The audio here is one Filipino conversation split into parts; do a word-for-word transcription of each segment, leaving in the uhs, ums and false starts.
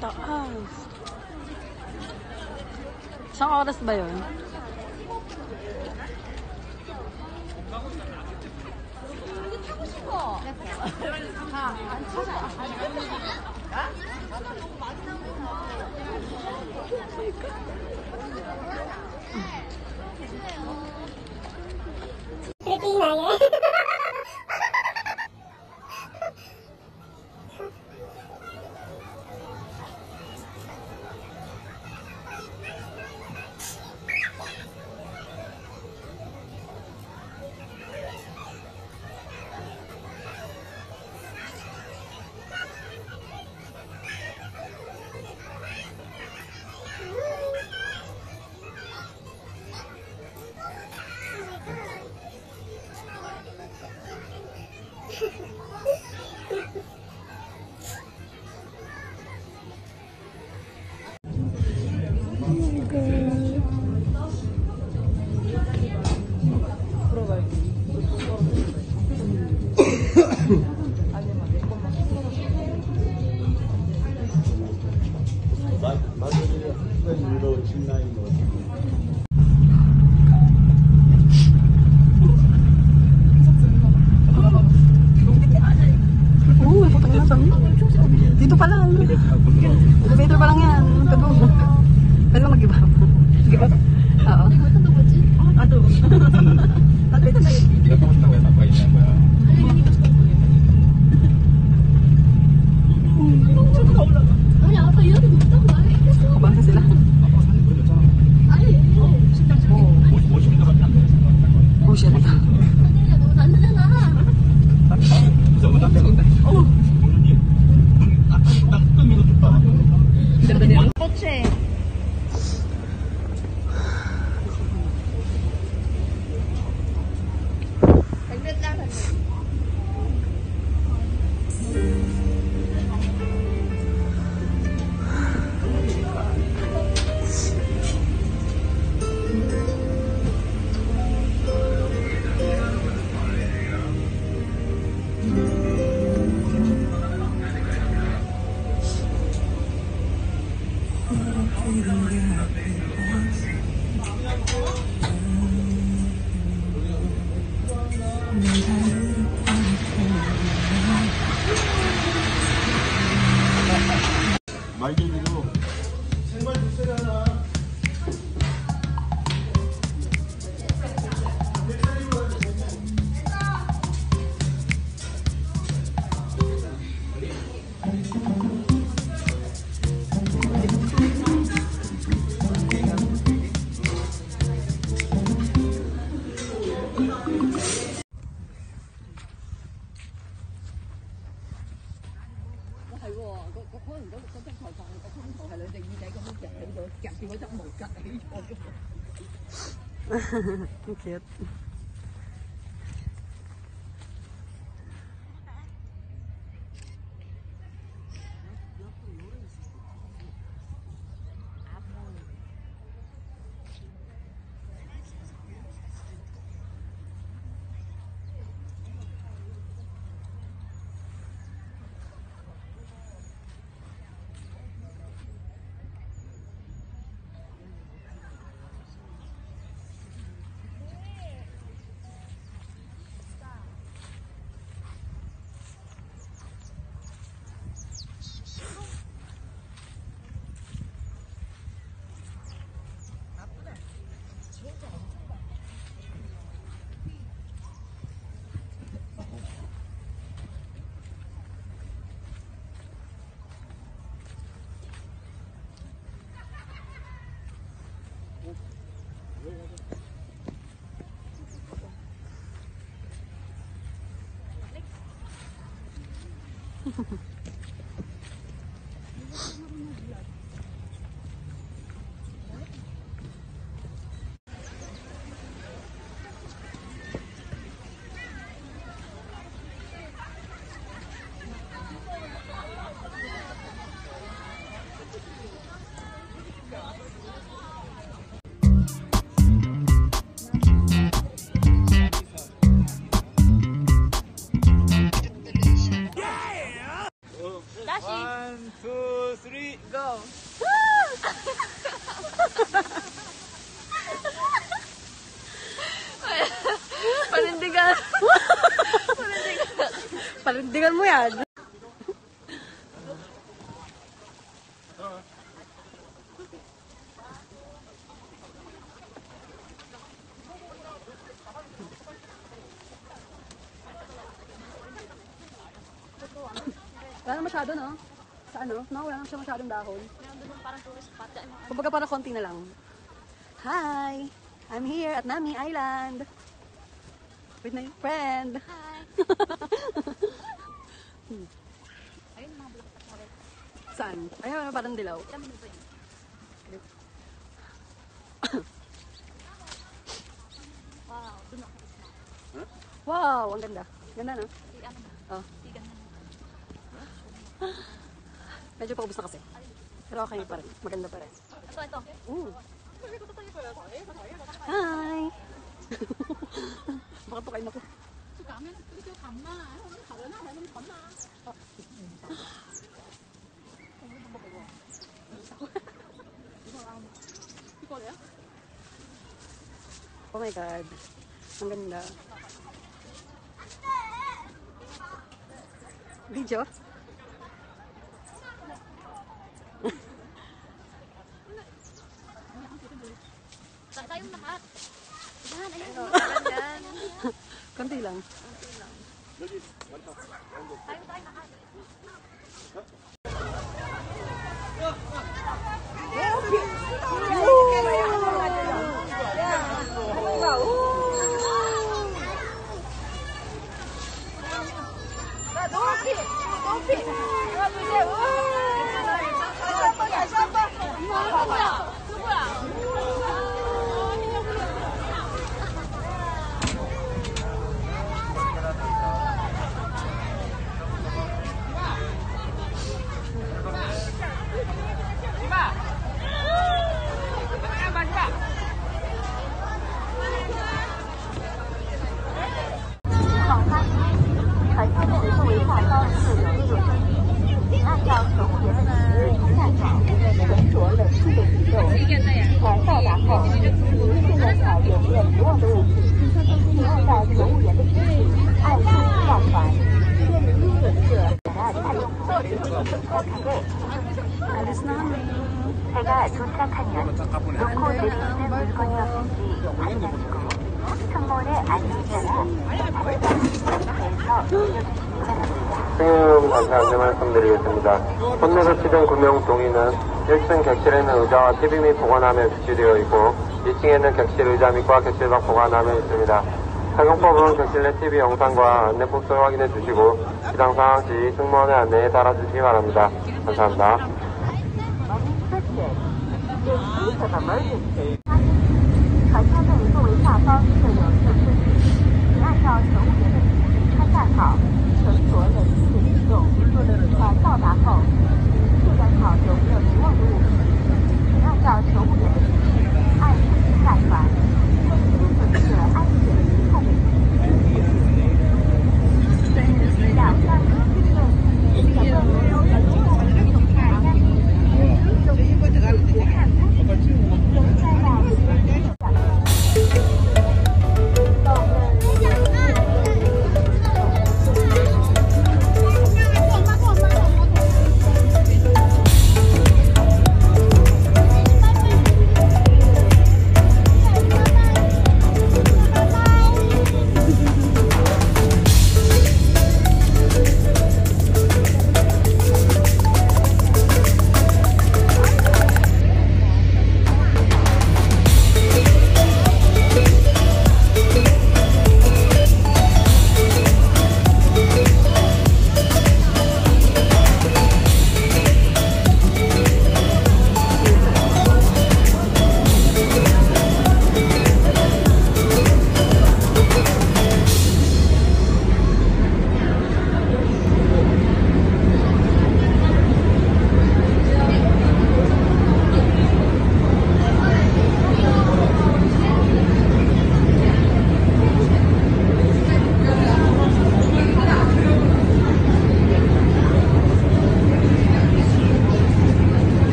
taas. Isang oras ba yun? Dito pa lang. Elevator pa lang yan. Pwede lang mag-iba. Mag-iba? Oo. Ato. Pwede tayo. Kabangsa sila. Oh, shit. Oh. Kotse. Saglit lang. 말개기로 생발 주세요 하나. Cute. yan? Wala na masyado, no? Sa ano? No, wala na siya masyadong dahon. Parang tourist spot. Kumbaga parang konti na lang. Hi! I'm here at Nami Island. With my friend. Hi. hmm. Ayun, mga bulaklak mo rin. Saan? Ayun, parang dilaw. Ilan minuto yun? Wow, dun ako. Wow, ang ganda. Ganda, no? Di ano ba? Oh. Di ganun. Medyo paubos na kasi. Pero okay pa rin. Maganda pa rin. Ito, ito. Ooh. Hi! Baka tukain ako. Oh my God. Ang ganda. Video? Saan tayong lahat? Yan, ayun. Yan. Konti lang. Tayo tayo lahat. Alis na kami. 제가 도착하면 놓고 내리는 물건이었는지 확인하시고 승무원의 안전을 승객 여러분 다시 안내 말씀드리겠습니다. 혼내서 구명 동의는 일 층 객실에는 의자와 티비 및 보관함에 비치되어 있고 이 층에는 객실 의자 및과 객실밖 보관함에 있습니다. 착용법은 객실 내 티비 영상과 안내 포스를 확인해 주시고 기상 상황 시 승무원의 안내에 따라주시기 바랍니다. 감사합니다. 船舱内座位下方设有测试器，请按照乘务员的指示穿戴好，乘坐冷气的启动。船到达后，请确认好有没有遗忘的物品，请按照乘务员的指示按时下船，认真准确安全期盼的指示。两三个地震，咱们有人送大家，送一个这个别看不起，有在外。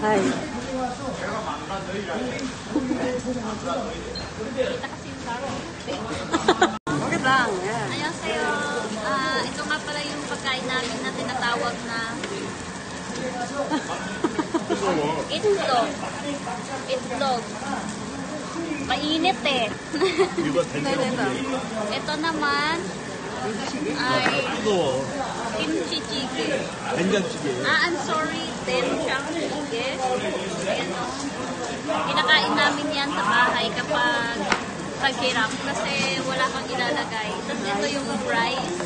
Hi. Kita kasi yung sarong. Okay lang. Yan. Annyeonghaseyo. Ah, ito nga pala yung pagkain namin na tinatawag na itlog. Itlog. Mainit eh. 이거 된장찌개. Ito naman ay 뜨거워. kimchi chicken. 된장찌개. Ah, I'm sorry, denchang chicken. Ayan o. Kinakain namin yan sa bahay kapag paghirap kasi wala kang ilalagay. Tapos ito yung rice.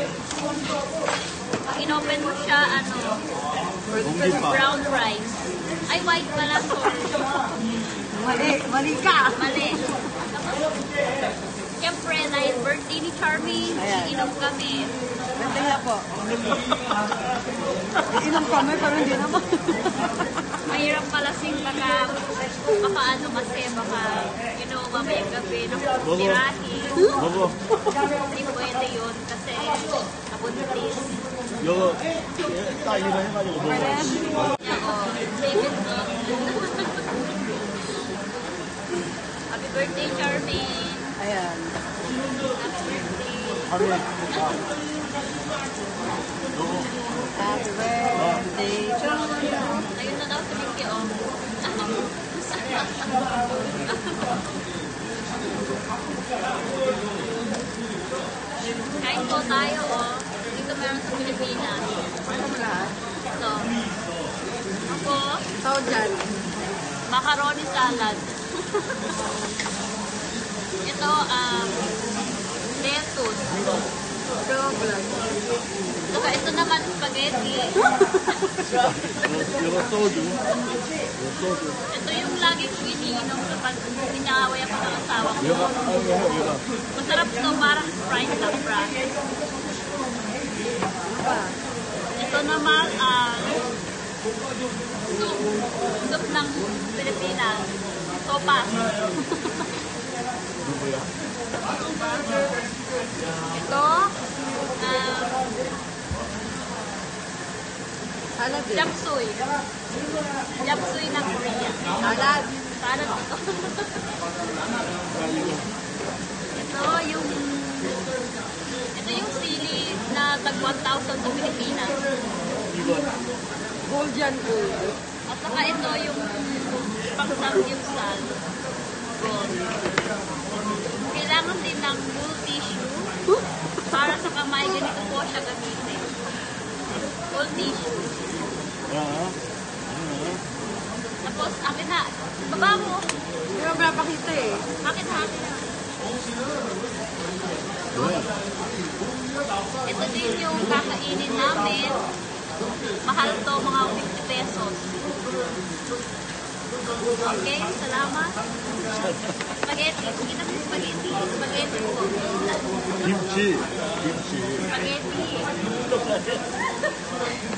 Pag inopen mo siya, ano, 공깃밥. brown rice. Ay, white pala, sorry. Mali. Mali ka. Mali. Siyempre, dahil birthday ni Charmy, Ayan. iinom kami. Ganda nga po. Iinom kami pero hindi naman. Mahirap palasing baka, baka ano kasi, baka, you know, mamayang gabi, nakutirahin. 먹어. Hindi pwede yun kasi nabuntis. 이거 딱 이거 해가지고 먹어. Ako, David ko. Happy birthday, Charmaine. Ayan. Happy birthday. 하루에 Happy birthday to you. Ayun na daw si Vicky, oh. Kain po tayo, oh. Dito meron sa Pilipinas. Ano mo lahat? Ito. Ako, Tawag dyan. macaroni salad. Ito, um, lettuce. Ito, vlog. Saka ito naman spaghetti. 이거 소주. 이거 소주. Ito yung lagi kong iniinom kapag pinaaway ako ng asawa ko. 이거 아 이거 이거. Masarap to, parang Sprite lang, brand. Ano pa? Ito naman, ah, soup. Soup ng Pilipinas. Sopas. 누구야? Ito, ah, Salad din. japsuy. Japsuy ng Korea. Salad. Salad ito. Ito yung, ito yung sili na tag one thousand sa Pilipinas. 이거 Gold yan, gold. At saka ito yung pang-samgyupsal. Gold. Kailangan din ng wool tissue para sa kamay. Ganito po siya gamitin. Wool tissue. 야. Tapos, akin na. Baba mo. Hindi mo pinapakita eh. Akin na, akin na. 뭐야? Ito din yung kakainin namin. Mahal to, mga fifty pesos. Okay, salamat. Spaghetti. Kita mo yung spaghetti. Spaghetti po. 김치. 김치. Spaghetti.